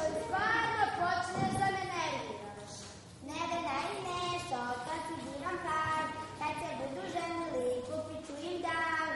stvarno počneš da me nerviraš. Nevena i Nešo, kad si divan par, kad se budu ženili, kupit ću im dar.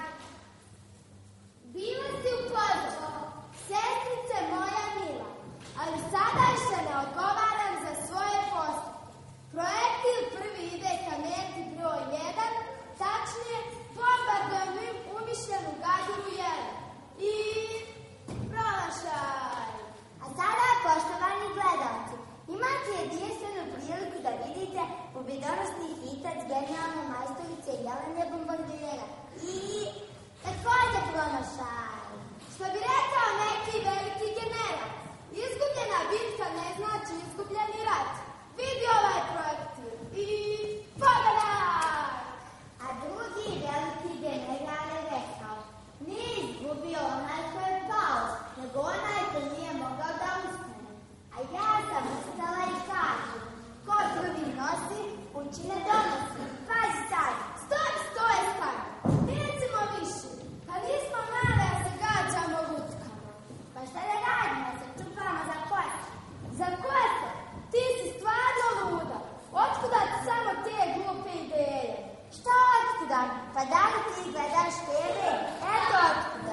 Bila si u pozoru, sestrice moja mila, ali sada še ne odgovaram za svoje postupke. Projektil prvi ide ka meti broj 1, tačnije bombardujem umišljenu gaduru 1. I promašaj! A sada, poštovani gledalci, imate jedinstvenu priliku da vidite pobjedonosni hitac genijalne majstorice Jelene Bombardijera. I također promašaj! Što bi rekao neki veliki general, izgubljena bitka ne znači izgubljeni rat. Vidi ovaj projektil i pogledaj! A drugi veliki general je rekao, nije izgubio onaj ko je pao, nego onaj ko nije mogao da ustane. A ja sam ustala i kažu, ko prvi nosi, kući ne donosi. Pazi sad! Stoj, stani! Nećemo više, pa nismo male, a se gađamo lutkama. Pa šta da radimo, se čupamo za kosu? Za kosu? Ti si stvarno luda. Otkuda ti samo te glupe ideje? Što otkuda? Pa da li ti gledaš TV? Eto otkuda.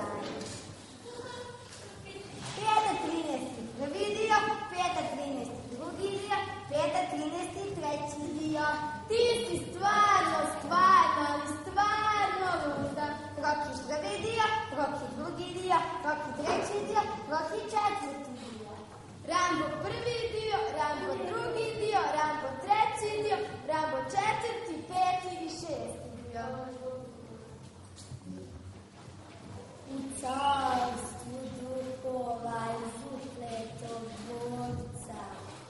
5.13. prvi dio, 5.13. drugi dio, 5.13. treći dio. Ti si stvarno luda. Roki prvi dio, Roki drugi dio, Roki treći dio, Roki četvrti dio. Rambo prvi dio, Rambo drugi dio, Rambo treći dio, Rambo četvrti, peti i šesti dio. U carstvu duhova i supletog dvorca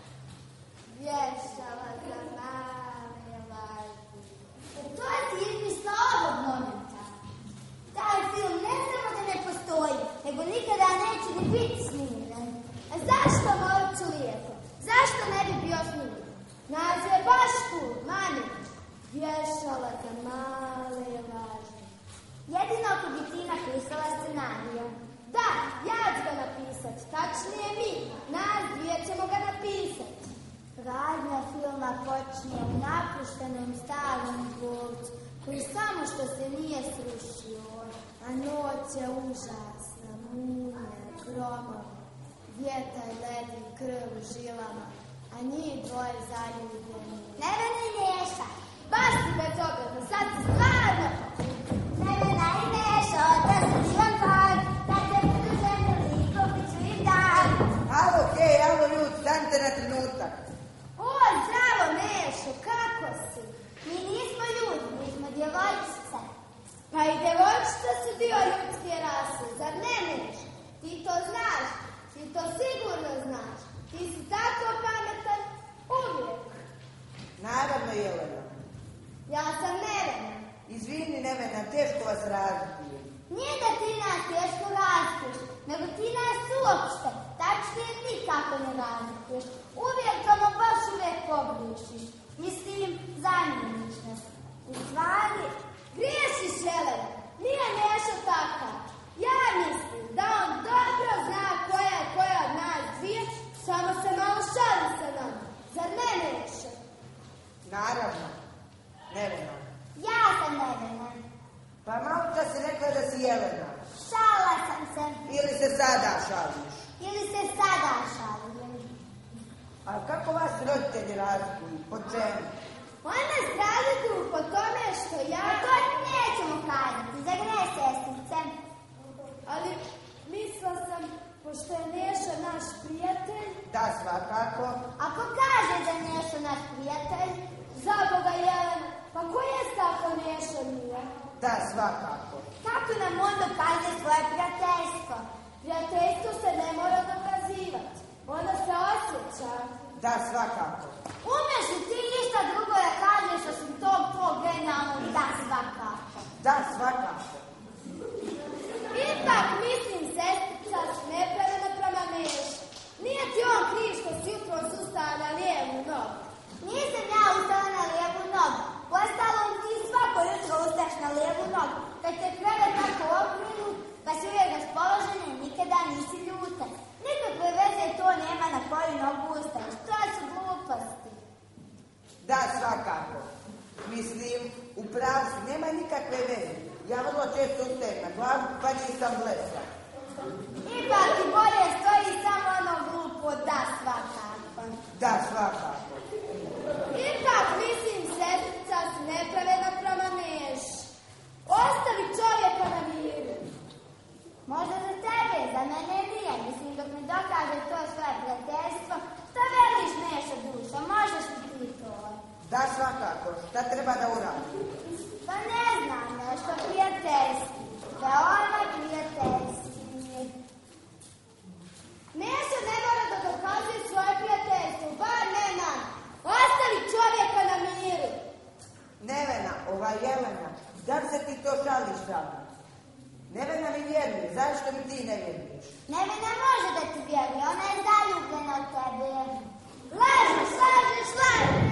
Vješala za mame laži. To je ti izmišla ovog momenta. Taj film ne samo da ne postoji, nego nikada neće ni biti snimljen. A zašto molču lijepo? Zašto ne bi bio snimljen? Naziv je baš cool, mani. Vješala za male laži. Jedino ako bi ti napisala scenariju. Da, ja ću ga napisat, tačnije mi. Nas dvije ćemo ga napisat. Radnja filma počinje u napuštenom starom dvorcu, koji samo što se nije srušio, a noć je užasna, munje, gromovi, vjetar ledi krv u žilama, a njih dvoje zaljubljeni. Nevena i Neša! Baš si bezobrazno, sad si stvarno! Nevena i Neša, da si divan par, kad se budu ženili, kupit ću im dar. Alo, hej, alo ljudi, stanite na trenutak. O, zdravo Nešo, kako si? Mi nismo ljudi, mi smo djevojčice. Pa i djevojčice su dio ljudske rase, zar ne Nešo? Ti to znaš, ti to sigurno znaš. Ti si tako pametan uvijek. Naravno, Jelena. Ja sam Nevena. Izvini, Nevena, teško vas razbiti. Nije da ti nas teško razlikuješ, nego ti nas uopšte, tačnije nikako ne razlikuješ. Uvijek ono baš uvijek pogriješiš. Mislim, zamijeniš nas. U stvari, Griješiš, Jelena, nije Nešo takav. Ja mislim da on dobro zna koja od nas dvije, samo se malo šali sa nama. Zar ne Nešo? Naravno, Nevena. ja sam Nevena. Pa malo da si rekla da si Jelena. Šala sam se. Ili se sada šališ? Ili se sada šalim. A kako vas roditelji razlikuju? Po čemu? Oni nas razlikuju po tome što ja... A to nećemo kazati, zar ne, sestrice? Ali mislila sam, pošto je Nešo naš prijatelj... Da, svakako. Ako kaže da je Nešo naš prijatelj, Za Boga, Jelena, pa ko je tako Nešo nije? Da, svakako. kako nam on dokazuje svoje prijateljstvo? Prijateljstvo se ne mora dokazivati. Ono se osjeća. Da, svakako. Umeš li ti ništa drugo da kažeš osim tog tvog genijalnog da svakako? Da, svakako. Ipak mislim, sestica, nepravedno prema Nešu. Nije ti on kriv što si jutros ustala na lijevu nogu. Nisam ja ustala na lijevu nogu. Uostalom ti svako jutro ustaš na lijevu nogu. Kad te krevet tako okrenut, pa si uvijek raspoložena i nikada nisi ljuta. Nikakve veze to nema na će suster na glavu, pa nisam blesa. Ipak ti bolje stoji samo ono glupo da svakako. Da, svakako. Ipak mislim, sestrica si nepravedna prema Neši. Ostavi čovjeka na miru. Možda za tebe, za mene nije. Mislim, dok ne dokaže to svoje prijateljstvo, šta veliš Nešo duša, možeš li ti to? Da, svakako. Šta treba da uradim? Pa ne znam, nešto prijateljski. Veoma prijateljski. Neša ne mora da dokazuje svoje prijateljstvo, bar ne nam. Ostavi čovjeka na miru. Nevena, ova Jelena, zar se ti to šališ sa mnom? Nevena mi vjeruje, zašto mi ti ne vjeruješ? Nevena može da ti vjeruje, ona je zaljubljena od tebe. Lažeš, lažeš, lažeš.